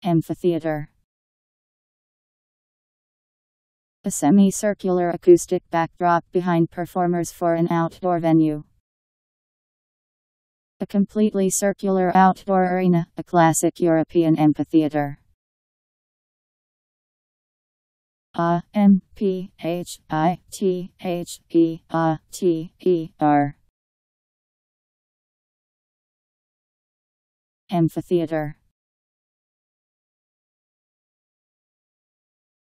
Amphitheater. A semicircular acoustic backdrop behind performers for an outdoor venue. A completely circular outdoor arena, a classic European amphitheater. Amphitheater. Amphitheater.